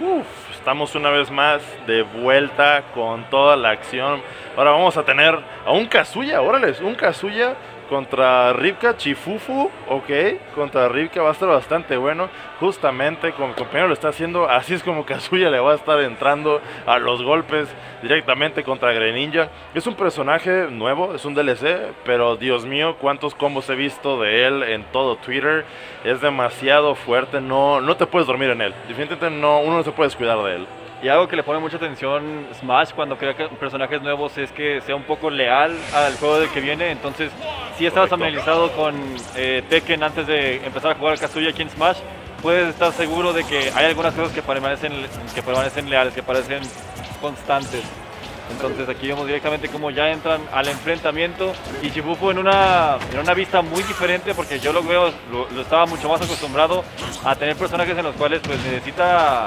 Uf, estamos una vez más de vuelta con toda la acción. Ahora vamos a tener a un Kazuya, órale, un Kazuya contra Rivka Chifufu, ok, contra Rivka va a estar bastante bueno. Justamente como mi compañero lo está haciendo, así es como Kazuya le va a estar entrando a los golpes directamente contra Greninja. Es un personaje nuevo, es un DLC, pero Dios mío, cuántos combos he visto de él en todo Twitter. Es demasiado fuerte, no te puedes dormir en él. Definitivamente no, uno no se puede descuidar de él. Y algo que le pone mucha atención Smash cuando crea personajes nuevos es que sea un poco leal al juego del que viene. Entonces, si estabas familiarizado con Tekken antes de empezar a jugar Kazuya aquí en Smash, puedes estar seguro de que hay algunas cosas que permanecen leales, que parecen constantes. Entonces aquí vemos directamente cómo ya entran al enfrentamiento y Chifufu en una vista muy diferente, porque yo lo veo, lo estaba mucho más acostumbrado a tener personajes en los cuales pues necesita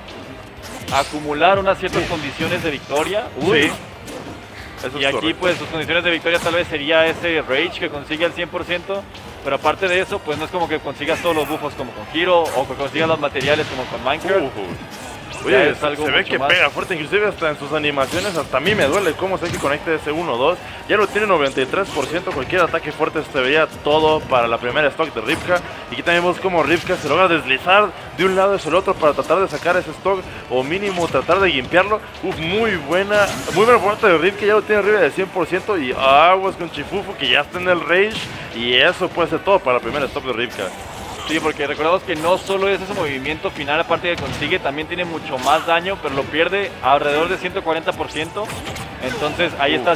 acumular unas ciertas condiciones de victoria. Sí, eso y es aquí correcto. pues sus condiciones de victoria tal vez sería ese Rage que consigue al 100%, pero aparte de eso pues no es como que consigas todos los buffos como con Hero o que consigas los materiales como con Minecraft. Oye, es algo se ve mucho que más. pega fuerte, inclusive hasta en sus animaciones, hasta a mí me duele cómo sé que conecta ese 1-2. Ya lo tiene 93%, cualquier ataque fuerte se veía todo para la primera stock de Rivka. Y aquí también vemos cómo Rivka se logra deslizar de un lado hacia el otro para tratar de sacar ese stock, o mínimo tratar de gimpearlo. Muy buena por parte de Rivka, ya lo tiene arriba del 100%, y aguas con Chifufu que ya está en el Rage, y eso puede ser todo para la primera stock de Rivka. Sí, porque recordamos que no solo es ese movimiento final, aparte que consigue, también tiene mucho más daño, pero lo pierde alrededor de 140%. Entonces ahí está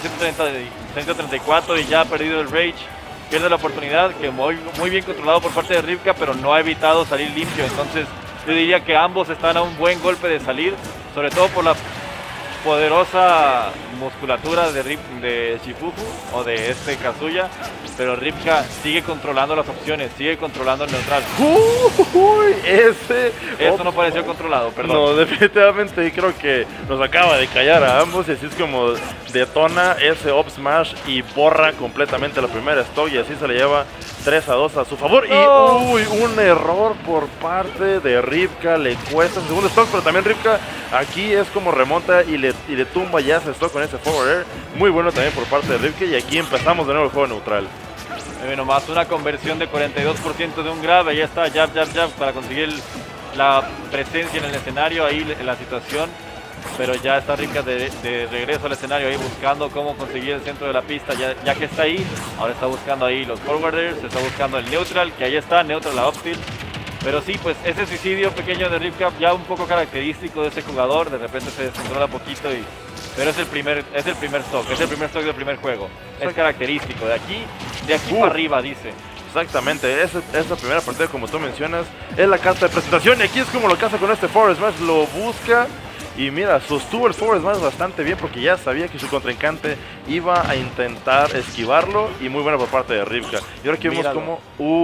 134 y ya ha perdido el Rage. Pierde la oportunidad, que muy bien controlado por parte de Rivka, pero no ha evitado salir limpio. Entonces yo diría que ambos están a un buen golpe de salir, sobre todo por la poderosa musculatura de Chifufu o de este Kazuya, pero Rivka sigue controlando las opciones, sigue controlando el neutral. Uy, Esto no pareció controlado, perdón. No, definitivamente creo que nos acaba de callar a ambos, y así es como detona ese up smash y borra completamente la primera stock, y así se le lleva 3-2 a su favor. No. Y uy, un error por parte de Rivka, le cuesta su segundo stock, pero también Rivka aquí es como remonta y le tumba ya ese stock con ese forward air. Muy bueno también por parte de Rivka, y aquí empezamos de nuevo el juego neutral. Nomás una conversión de 42% de un grab, ahí está, jab, para conseguir la presencia en el escenario, ahí en la situación. Pero ya está Rivka de regreso al escenario, ahí buscando cómo conseguir el centro de la pista, ya que está ahí. Ahora está buscando ahí los forwarders, está buscando el neutral, que ahí está, neutral a upfield. Pero sí, pues ese suicidio pequeño de Rivka, ya un poco característico de ese jugador, de repente se descontrola poquito, pero es el primer stock, es el primer stock del primer juego. Es característico, de aquí para arriba, dice. Exactamente, esa primera partida, como tú mencionas, es la carta de presentación, y aquí es como lo caza con este forward smash, lo busca. Y mira, sostuvo el forward smash bastante bien, porque ya sabía que su contrincante iba a intentar esquivarlo, y muy buena por parte de Rivka. Y ahora aquí vemos como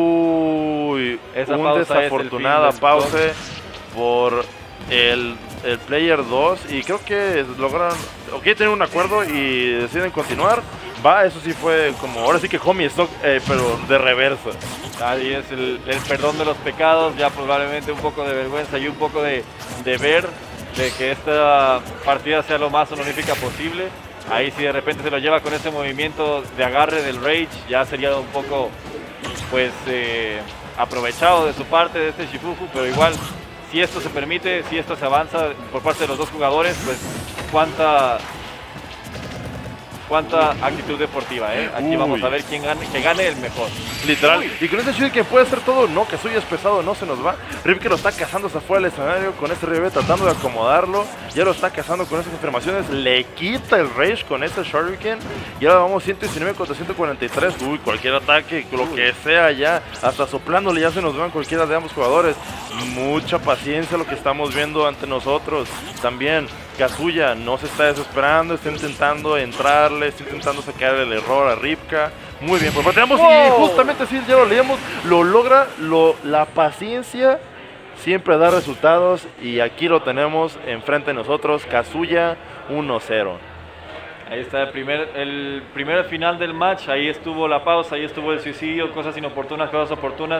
Esa un pausa desafortunada es el fin del pausa por el player 2, y creo que lograron, tienen un acuerdo y deciden continuar. Eso sí fue como, ahora sí que homie stock, pero de reversa. Ahí es el perdón de los pecados, ya probablemente un poco de vergüenza y un poco de ver de que esta partida sea lo más honorífica posible. Ahí si de repente se lo lleva con ese movimiento de agarre del Rage, ya sería un poco pues aprovechado de su parte de este Chifufu, pero igual si esto se permite, si esto se avanza por parte de los dos jugadores, pues cuánta actitud deportiva, ¿eh? Aquí vamos a ver quién gane, que gane el mejor. Literal. Y con este Shield que puede hacer todo, no, que suyo es pesado, no se nos va. Rivka lo está cazando hacia afuera del escenario con este RB, tratando de acomodarlo. Ya lo está cazando con esas afirmaciones. Le quita el Rage con este Shuriken. Y ahora vamos 119 contra 143. Uy, cualquier ataque, lo que sea ya. Hasta soplándole ya se nos van cualquiera de ambos jugadores. Mucha paciencia lo que estamos viendo ante nosotros. También Kazuya no se está desesperando, está intentando entrarle, está intentando sacar el error a Rivka. Muy bien, pues pateamos y justamente así ya lo leíamos, lo logra, la paciencia siempre da resultados, y aquí lo tenemos enfrente de nosotros, Kazuya 1-0. Ahí está el primer final del match, ahí estuvo la pausa, ahí estuvo el suicidio, cosas inoportunas, cosas oportunas.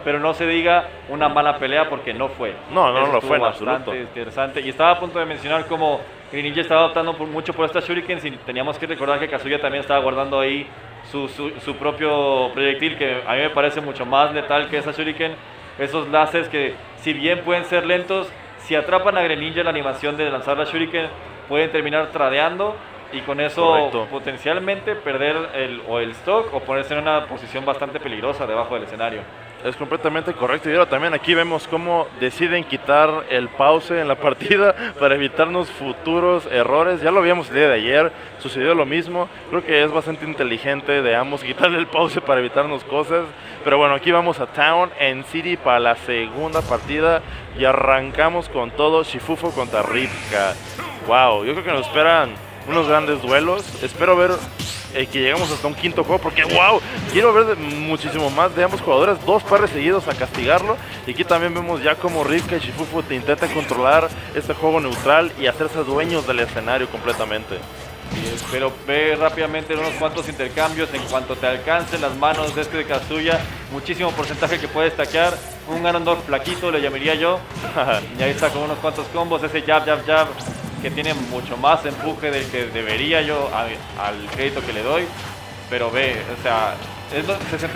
pero no se diga una mala pelea porque no fue. No Eso lo fue en estuvo absoluto. bastante interesante. Y estaba a punto de mencionar cómo Greninja estaba optando mucho por estas shurikens y teníamos que recordar que Kazuya también estaba guardando ahí su propio proyectil, que a mí me parece mucho más letal que esa shuriken. Esos láseres que, si bien pueden ser lentos, si atrapan a Greninja en la animación de lanzar la shuriken, pueden terminar tradeando y con eso Correcto. potencialmente perder el stock o ponerse en una posición bastante peligrosa debajo del escenario. Es completamente correcto. Y ahora también aquí vemos cómo deciden quitar el pause en la partida para evitarnos futuros errores. Ya lo vimos el día de ayer, sucedió lo mismo. Creo que es bastante inteligente de ambos quitarle el pause para evitarnos cosas. Pero bueno, aquí vamos a Town and City para la segunda partida y arrancamos con todo. Shifufu contra Ripka. Wow, yo creo que nos esperan unos grandes duelos. Espero ver que llegamos hasta un quinto juego porque wow, quiero ver muchísimo más de ambos jugadores, 2 pares seguidos a castigarlo. Y aquí también vemos ya como Ripka y Shifufu te intentan controlar este juego neutral y hacerse dueños del escenario completamente. Pero ve rápidamente unos cuantos intercambios en cuanto te alcancen las manos de este de Kazuya, muchísimo porcentaje que puedes stackear, un Ganondorf flaquito le llamaría yo, y ahí está con unos cuantos combos, ese jab que tiene mucho más empuje del que debería yo al crédito que le doy, pero ve, o sea, es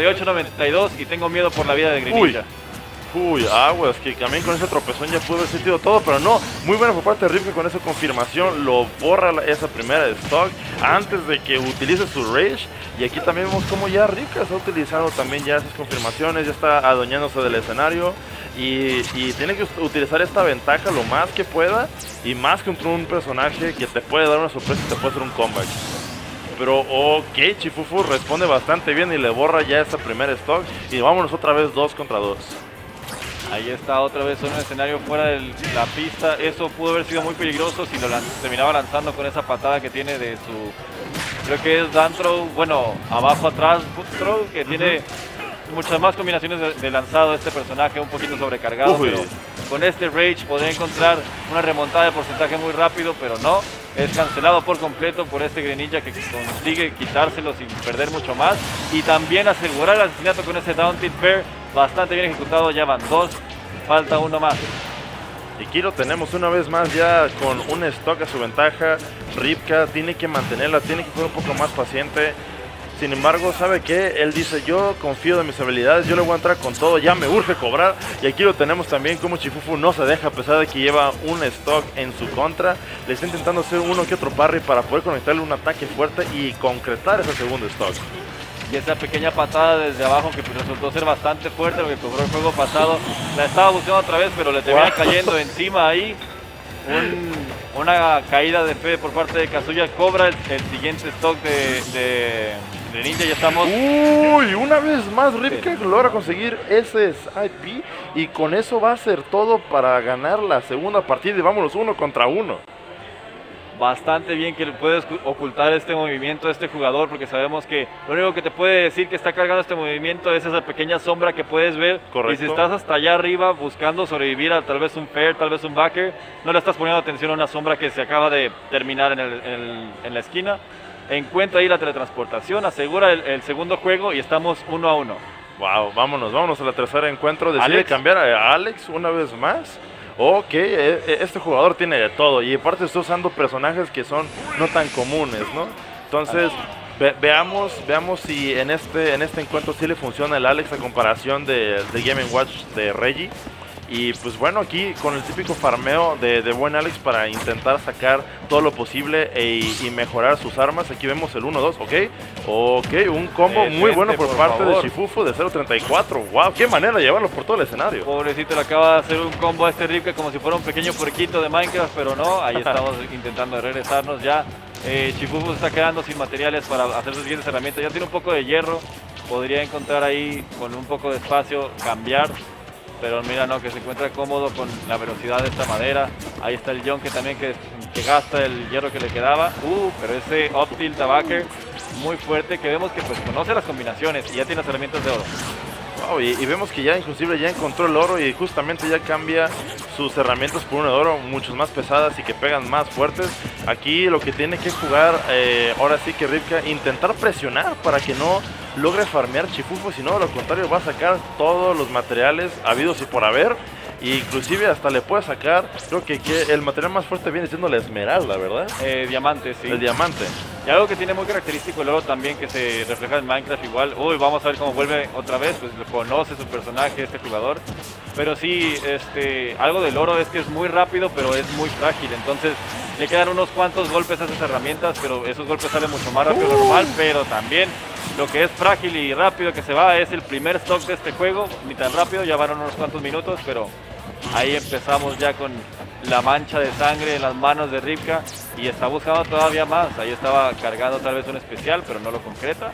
68-92 y tengo miedo por la vida de Greninja. Uy, aguas, que también con ese tropezón ya pudo haber sentido todo, pero no, muy bueno por parte de Ripka con esa confirmación, lo borra esa primera de stock antes de que utilice su Rage. Y aquí también vemos como ya Ripka está utilizando también ya esas confirmaciones, ya está adueñándose del escenario y tiene que utilizar esta ventaja lo más que pueda y más contra un personaje que te puede dar una sorpresa y te puede hacer un comeback. Pero ok, Shifufu responde bastante bien y le borra ya esa primera stock y vámonos otra vez 2 contra 2. Ahí está otra vez un escenario fuera de la pista. Eso pudo haber sido muy peligroso si lo terminaba lanzando con esa patada que tiene de su... Creo que es down throw, bueno, abajo atrás, foot throw, que tiene muchas más combinaciones de lanzado este personaje, un poquito sobrecargado. Pero con este Rage podría encontrar una remontada de porcentaje muy rápido, pero no. Es cancelado por completo por este Greninja que consigue quitárselo sin perder mucho más. Y también asegurar el asesinato con ese down tilt fair. Bastante bien ejecutado, ya van 2, falta uno más. Y aquí lo tenemos una vez más ya con un stock a su ventaja. Ripka tiene que mantenerla, tiene que ser un poco más paciente. Sin embargo, ¿sabe qué? Él dice, yo confío de mis habilidades, yo le voy a entrar con todo, ya me urge cobrar. Y aquí lo tenemos también como Shifufu no se deja a pesar de que lleva un stock en su contra. Le está intentando hacer uno que otro parry para poder conectarle un ataque fuerte y concretar ese segundo stock. Y esa pequeña patada desde abajo que resultó ser bastante fuerte, lo que cobró el juego pasado. La estaba buscando otra vez, pero le termina cayendo encima ahí. Una caída de fe por parte de Kazuya. Cobra el siguiente stock de Ninja. Ya estamos... Uy, una vez más Ripka logra conseguir ese IP. Y con eso va a ser todo para ganar la segunda partida. Y vámonos 1 contra 1. Bastante bien que le puedes ocultar este movimiento a este jugador, porque sabemos que lo único que te puede decir que está cargando este movimiento es esa pequeña sombra que puedes ver. Correcto. Y si estás hasta allá arriba buscando sobrevivir a tal vez un fair, tal vez un backer, no le estás poniendo atención a una sombra que se acaba de terminar en la esquina. Encuentra ahí la teletransportación, asegura el segundo juego y estamos 1 a 1. Wow, vámonos a la tercera encuentro. Decide cambiar a Alex una vez más. Ok, este jugador tiene de todo y aparte está usando personajes que son no tan comunes, ¿no? Entonces, veamos si en este encuentro sí le funciona el Alex a comparación de Game & Watch de Reggie. Y pues bueno, aquí con el típico farmeo de buen Alex para intentar sacar todo lo posible y mejorar sus armas. Aquí vemos el 1-2, ok, un combo muy bueno por parte de Shifufu de 0.34. Wow, qué manera de llevarlo por todo el escenario. Pobrecito, le acaba de hacer un combo a este Ripka como si fuera un pequeño puerquito de Minecraft, pero no, ahí estamos intentando regresarnos ya. Shifufu está quedando sin materiales para hacer sus siguientes herramientas, ya tiene un poco de hierro, podría encontrar ahí con un poco de espacio, cambiar. Pero mira, no, que se encuentra cómodo con la velocidad de esta madera. Ahí está el Yonke también que gasta el hierro que le quedaba. Pero ese up tilt tabacker muy fuerte que vemos que pues conoce las combinaciones y ya tiene las herramientas de oro. Wow, y vemos que ya inclusive ya encontró el oro y justamente ya cambia sus herramientas por una de oro mucho más pesadas y que pegan más fuertes. Aquí lo que tiene que jugar, ahora sí que Rivka, intentar presionar para que no logre farmear Chifufo, si no, lo contrario va a sacar todos los materiales habidos y por haber. E inclusive hasta le puede sacar, creo que el material más fuerte viene siendo la esmeralda, ¿verdad? Diamante, sí. El diamante. Y algo que tiene muy característico el oro también, que se refleja en Minecraft igual. Uy, vamos a ver cómo vuelve otra vez, pues conoce su personaje, este jugador. Pero sí, algo del oro es que es muy rápido, pero es muy frágil. Entonces le quedan unos cuantos golpes a esas herramientas, pero esos golpes salen mucho más rápido de lo normal. Pero también lo que es frágil y rápido que se va es el primer stock de este juego. Ni tan rápido, ya van unos cuantos minutos, pero ahí empezamos ya con la mancha de sangre en las manos de Rivka y está buscando todavía más. Ahí estaba cargando tal vez un especial, pero no lo concreta.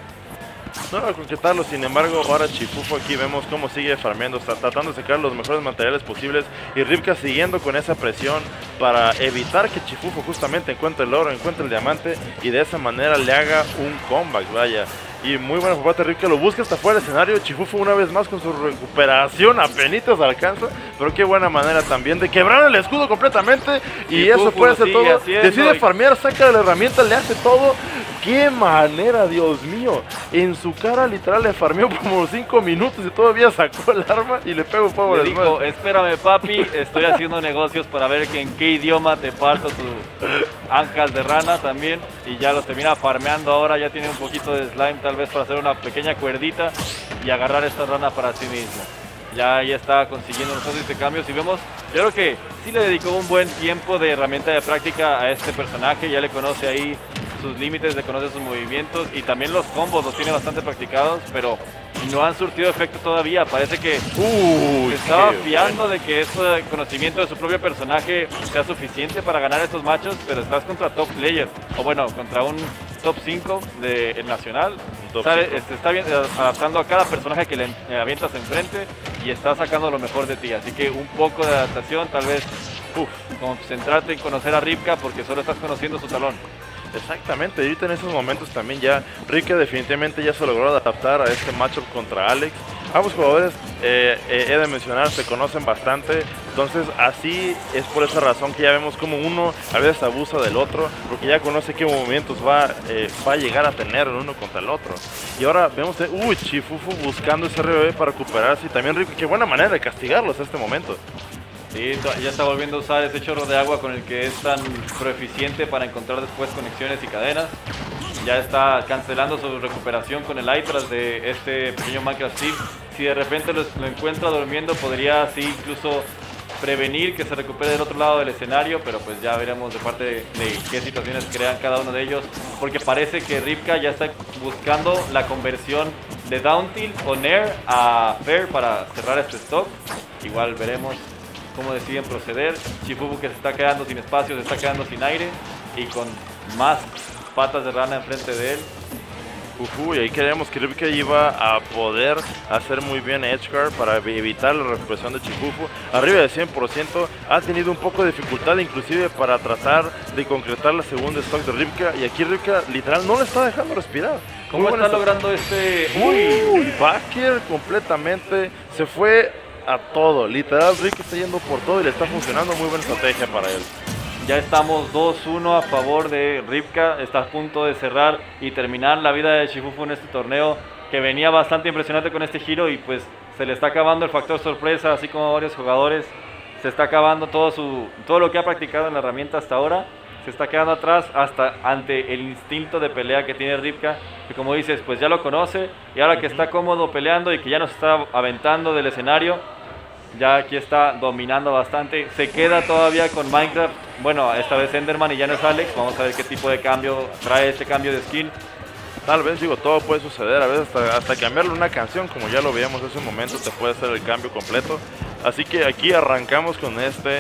No va a concretarlo, sin embargo, ahora Chifufo aquí vemos cómo sigue farmeando, está tratando de sacar los mejores materiales posibles y Rivka siguiendo con esa presión para evitar que Chifufo justamente encuentre el oro, encuentre el diamante y de esa manera le haga un comeback, vaya. Y muy buena por parte de Rivka, lo busca hasta fuera del escenario. Chifufo una vez más con su recuperación, apenitas alcanza, pero qué buena manera también de quebrar el escudo completamente. Y eso puede ser todo. Decide farmear, saca la herramienta, le hace todo. ¡Qué manera, Dios mío! En su cara literal le farmeó como 5 minutos y todavía sacó el arma y le pegó un fuego. Le dijo, espérame papi, estoy haciendo negocios para ver en qué idioma te parto tus ancas de rana también. Y ya los termina farmeando ahora, ya tiene un poquito de slime tal vez para hacer una pequeña cuerdita y agarrar esta rana para sí mismo. Ya está consiguiendo los intercambios y vemos, yo creo que sí le dedicó un buen tiempo de herramienta de práctica a este personaje, ya le conoce ahí sus límites, le conoce sus movimientos y también los combos los tiene bastante practicados, pero no han surtido efecto todavía. Parece que se estaba fiando de que este conocimiento de su propio personaje sea suficiente para ganar estos matches, pero estás contra top players, o bueno, contra un top 5 del nacional. Se está adaptando a cada personaje que le avientas enfrente y está sacando lo mejor de ti, así que un poco de adaptación, tal vez concentrarte en conocer a Rivka porque solo estás conociendo su talón. Exactamente, y ahorita en esos momentos también ya Rivka definitivamente ya se logró adaptar a este matchup contra Alex. Ambos jugadores, he de mencionar, se conocen bastante, entonces así es por esa razón que ya vemos como uno a veces abusa del otro, porque ya conoce qué movimientos va a llegar a tener el uno contra el otro. Y ahora vemos, Chifufo buscando ese RBB para recuperarse y también Rivka, qué buena manera de castigarlos en este momento. Sí, ya está volviendo a usar ese chorro de agua con el que es tan proeficiente para encontrar después conexiones y cadenas. Ya está cancelando su recuperación con el Itras de este pequeño Minecraft Steve. Si de repente lo encuentra durmiendo, podría así incluso prevenir que se recupere del otro lado del escenario, pero pues ya veremos de parte de qué situaciones crean cada uno de ellos, porque parece que Rivka ya está buscando la conversión de Down Tilt o Nair a Fair para cerrar este stock. Igual veremos cómo deciden proceder. Chifufo, que se está quedando sin espacio, se está quedando sin aire y con más patas de rana enfrente de él. Y ahí creemos que Rivka iba a poder hacer muy bien Edgeguard para evitar la recuperación de Chifufo. Arriba del 100%, ha tenido un poco de dificultad inclusive para tratar de concretar la segunda stock de Rivka. Y aquí Rivka literal no le está dejando respirar. ¿Cómo está logrando este? Backer completamente, se fue a todo. Literal, Rivka está yendo por todo y le está funcionando. Muy buena estrategia para él. Ya estamos 2-1 a favor de Rivka. Está a punto de cerrar y terminar la vida de Chifufo en este torneo, que venía bastante impresionante con este giro y pues se le está acabando el factor sorpresa, así como a varios jugadores. Se está acabando todo lo que ha practicado en la herramienta hasta ahora. Se está quedando atrás hasta ante el instinto de pelea que tiene Rivka, que como dices, pues ya lo conoce, y ahora que está cómodo peleando y que ya nos está aventando del escenario, ya aquí está dominando bastante. Se queda todavía con Minecraft, bueno, esta vez Enderman y ya no es Alex. Vamos a ver qué tipo de cambio trae este cambio de skin. Tal vez, digo, todo puede suceder, a veces hasta cambiarle una canción, como ya lo veíamos hace un momento, te puede hacer el cambio completo. Así que aquí arrancamos con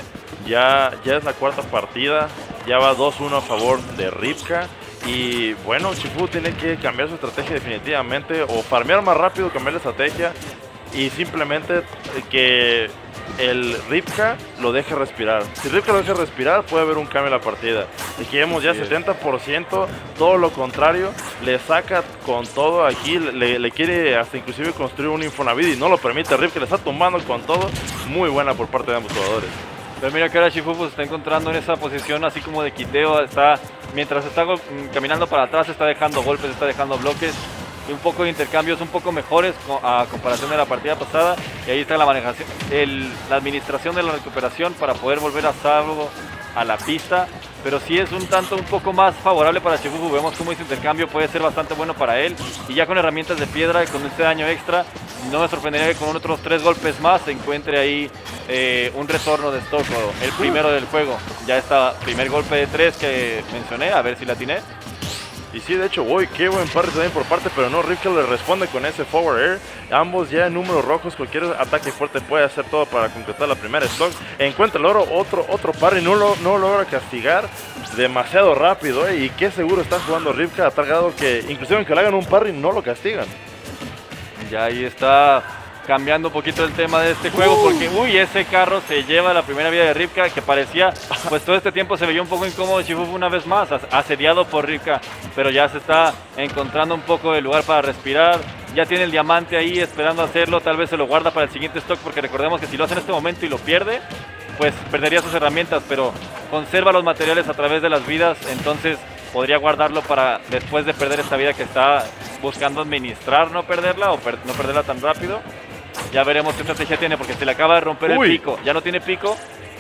ya es la cuarta partida, ya va 2-1 a favor de Rivka. Y bueno, Chifufo tiene que cambiar su estrategia definitivamente, o farmear más rápido, cambiar la estrategia, y simplemente que el Ripka lo deje respirar. Si Ripka lo deja respirar, puede haber un cambio en la partida. Aquí vemos ya 70%, todo lo contrario, le saca con todo aquí, le quiere hasta inclusive construir un Infonavit y no lo permite. Ripka le está tumbando con todo, muy buena por parte de ambos jugadores. Pero mira que ahora Chifufu se está encontrando en esa posición así como de quiteo, mientras está caminando para atrás, está dejando golpes, está dejando bloques. Y un poco de intercambios un poco mejores a comparación de la partida pasada, y ahí está la manejación, la administración de la recuperación para poder volver a salvo a la pista, pero sí es un poco más favorable para Chifufu. Vemos cómo ese intercambio puede ser bastante bueno para él, y ya con herramientas de piedra y con este daño extra, no me sorprendería que con otros 3 golpes más se encuentre ahí un retorno de stock, el primero del juego. Ya está, primer golpe de 3 que mencioné, a ver si la atiné. Y sí, de hecho, uy, qué buen parry también por parte, pero no, Ripka le responde con ese forward air. Ambos ya en números rojos, cualquier ataque fuerte puede hacer todo para completar la primera stock. Encuentra el oro, otro parry, no logra castigar demasiado rápido, y qué seguro está jugando Ripka a tal grado que inclusive aunque le hagan un parry no lo castigan. Ya ahí está cambiando un poquito el tema de este juego, porque uy, ese carro se lleva la primera vida de Ripka, que parecía, pues todo este tiempo se veía un poco incómodo Chifufu una vez más, asediado por Ripka, pero ya se está encontrando un poco de lugar para respirar. Ya tiene el diamante ahí esperando hacerlo, tal vez se lo guarda para el siguiente stock, porque recordemos que si lo hace en este momento y lo pierde, pues perdería sus herramientas, pero conserva los materiales a través de las vidas, entonces podría guardarlo para después de perder esta vida que está buscando administrar, no perderla o no perderla tan rápido. Ya veremos qué estrategia tiene, porque se le acaba de romper el pico. Ya no tiene pico.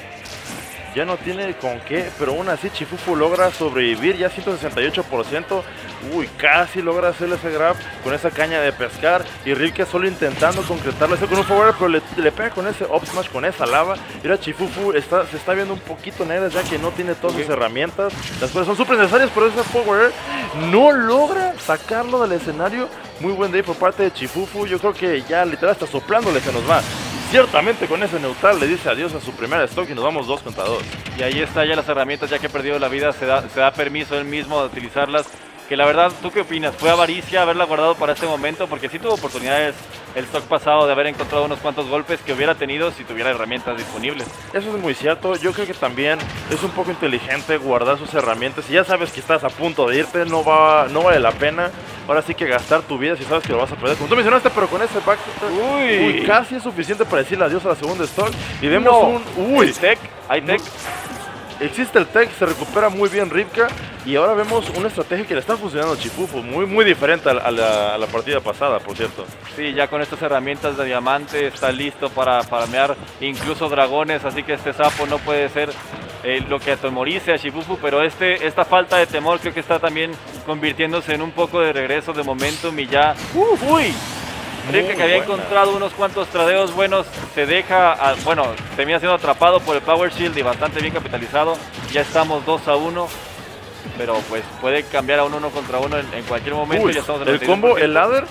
Ya no tiene con qué, pero aún así Chifufu logra sobrevivir, ya 168%. Uy, casi logra hacerle ese grab con esa caña de pescar. Y Ripka solo intentando concretarlo con un forward, pero le pega con ese up smash, con esa lava. Y ahora Chifufu se está viendo un poquito negra, ya que no tiene todas sus herramientas. Las cuales son súper necesarias, pero ese forward no logra sacarlo del escenario. Muy buen day por parte de Chifufu. Yo creo que ya literal hasta soplándole se nos va. Ciertamente con ese neutral le dice adiós a su primera stock y nos vamos 2 contra 2. Y ahí está ya las herramientas, ya que ha perdido la vida, se da permiso él mismo de utilizarlas. Que la verdad, ¿tú qué opinas? ¿Fue avaricia haberla guardado para este momento? Porque sí tuvo oportunidades el stock pasado de haber encontrado unos cuantos golpes que hubiera tenido si tuviera herramientas disponibles. Eso es muy cierto. Yo creo que también es un poco inteligente guardar sus herramientas. Si ya sabes que estás a punto de irte, no vale la pena. Ahora sí que gastar tu vida si sabes que lo vas a perder. Como tú mencionaste, pero con ese back casi es suficiente para decirle adiós a la segunda stock. Y vemos Uy, tech, hay tech. Existe el tech, se recupera muy bien Ripka. Y ahora vemos una estrategia que le está funcionando a Chifufu, muy diferente a la partida pasada, por cierto. Sí, ya con estas herramientas de diamante está listo para farmear incluso dragones, así que este sapo no puede ser lo que atemorice a Chifufu, pero esta falta de temor creo que está también convirtiéndose en un poco de regreso de momentum y ya... ¡Uy! Ripka, que había encontrado unos cuantos tradeos buenos, se deja, termina siendo atrapado por el Power Shield y bastante bien capitalizado. Ya estamos 2-1, pero pues puede cambiar a un 1 contra 1 en cualquier momento. Ya estamos en el combo, el ladder,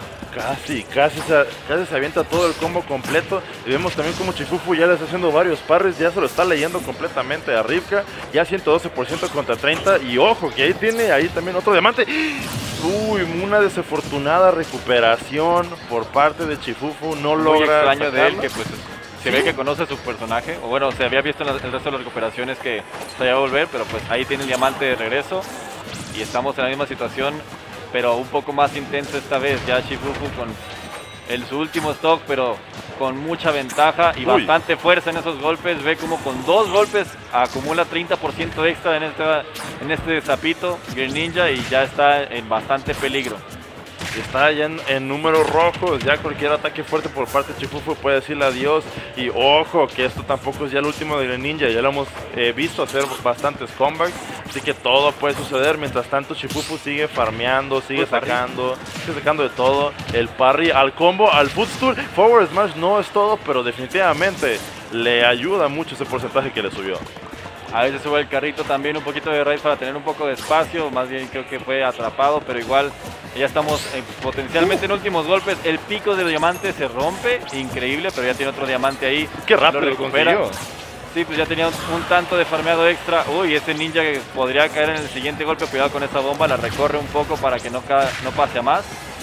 casi se avienta todo el combo completo. Y vemos también como Chifufu ya le está haciendo varios parries, ya se lo está leyendo completamente a Ripka. Ya 112% contra 30, y ojo que ahí tiene también otro diamante. Uy, una desafortunada recuperación por parte de Chifufu, no logra. Muy extraño de él, que pues se ve que conoce su personaje, o bueno, se había visto en el resto de las recuperaciones que se iba a volver, pero pues ahí tiene el diamante de regreso y estamos en la misma situación, pero un poco más intenso esta vez. Ya Chifufu con su último stock, pero con mucha ventaja y bastante fuerza en esos golpes. Ve como con 2 golpes acumula 30% extra en este sapito Greninja, y ya está en bastante peligro. Está ya en números rojos, ya cualquier ataque fuerte por parte de Chifufu puede decirle adiós. Y ojo, que esto tampoco es ya el último de Greninja, ya lo hemos visto hacer bastantes comebacks, así que todo puede suceder. Mientras tanto Chifufu sigue farmeando, sigue sacando de todo. El parry al combo, al footstool, forward smash no es todo, pero definitivamente le ayuda mucho ese porcentaje que le subió. A veces sube el carrito también, un poquito de raid para tener un poco de espacio, más bien creo que fue atrapado, pero igual ya estamos potencialmente en últimos golpes. El pico del diamante se rompe, increíble, pero ya tiene otro diamante ahí. ¡Qué rápido lo consiguió! Sí, pues ya tenía un tanto de farmeado extra. Uy, ese ninja que podría caer en el siguiente golpe, cuidado con esa bomba, la recorre un poco para que no pase a más.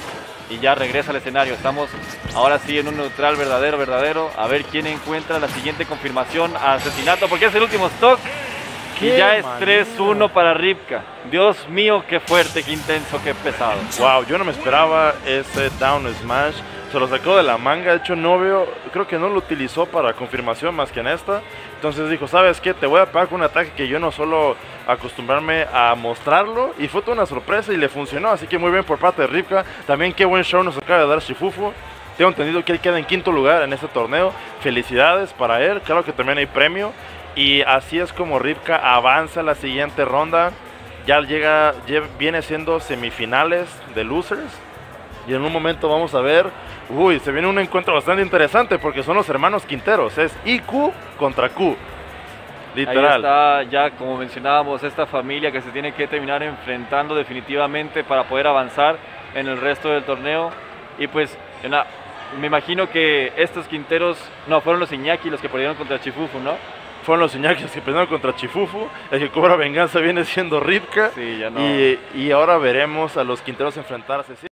y ya regresa al escenario. Estamos ahora sí en un neutral verdadero, a ver quién encuentra la siguiente confirmación a asesinato, porque es el último stock. Y ya es 3-1 para Rivka. Dios mío, qué fuerte, qué intenso, qué pesado. Wow, yo no me esperaba ese down smash. Se lo sacó de la manga. De hecho, no veo, creo que no lo utilizó para confirmación más que en esta. Entonces dijo, ¿sabes qué? Te voy a pegar con un ataque que yo no suelo acostumbrarme a mostrarlo. Y fue toda una sorpresa y le funcionó. Así que muy bien por parte de Rivka. También qué buen show nos acaba de dar Shifufu. Tengo entendido que él queda en quinto lugar en este torneo. Felicidades para él. Claro que también hay premio. Y así es como Rivka avanza a la siguiente ronda. Ya viene siendo semifinales de losers. Y en un momento vamos a ver, se viene un encuentro bastante interesante porque son los hermanos Quinteros. Es IQ contra Q. Literal. Ahí está ya, como mencionábamos, esta familia que se tiene que terminar enfrentando definitivamente para poder avanzar en el resto del torneo. Y pues, me imagino que estos Quinteros, no, fueron los Iñaki los que perdieron contra Chifufu, ¿no? Fueron los Iñaki que perdieron contra Chifufu. El que cobra venganza viene siendo Rivka. Sí, ya no. Y ahora veremos a los Quinteros enfrentarse.